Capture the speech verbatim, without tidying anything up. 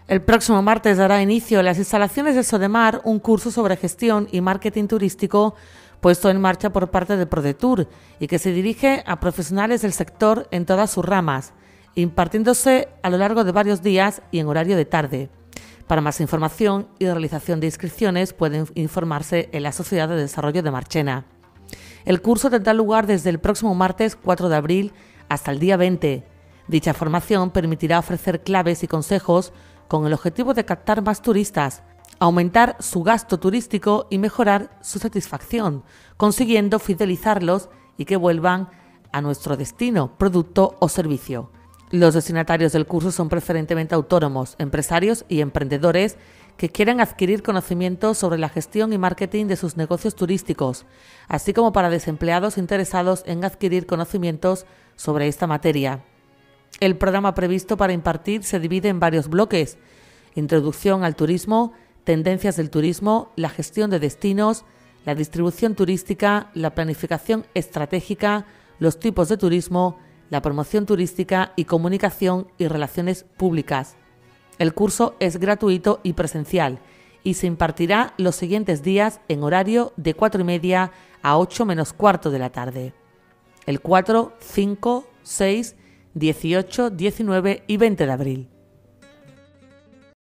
El próximo martes dará inicio en las instalaciones de Sodemar un curso sobre gestión y marketing turístico puesto en marcha por parte de ProDetour y que se dirige a profesionales del sector en todas sus ramas, impartiéndose a lo largo de varios días y en horario de tarde. Para más información y realización de inscripciones pueden informarse en la Sociedad de Desarrollo de Marchena. El curso tendrá lugar desde el próximo martes cuatro de abril hasta el día veinte. Dicha formación permitirá ofrecer claves y consejos con el objetivo de captar más turistas, aumentar su gasto turístico y mejorar su satisfacción, consiguiendo fidelizarlos y que vuelvan a nuestro destino, producto o servicio. Los destinatarios del curso son preferentemente autónomos, empresarios y emprendedores que quieran adquirir conocimientos sobre la gestión y marketing de sus negocios turísticos, así como para desempleados interesados en adquirir conocimientos sobre esta materia. El programa previsto para impartir se divide en varios bloques: introducción al turismo, tendencias del turismo, la gestión de destinos, la distribución turística, la planificación estratégica, los tipos de turismo, la promoción turística y comunicación y relaciones públicas. El curso es gratuito y presencial y se impartirá los siguientes días en horario de cuatro y media a ocho menos cuarto de la tarde. El cuatro, cinco, seis, dieciocho, diecinueve y veinte de abril.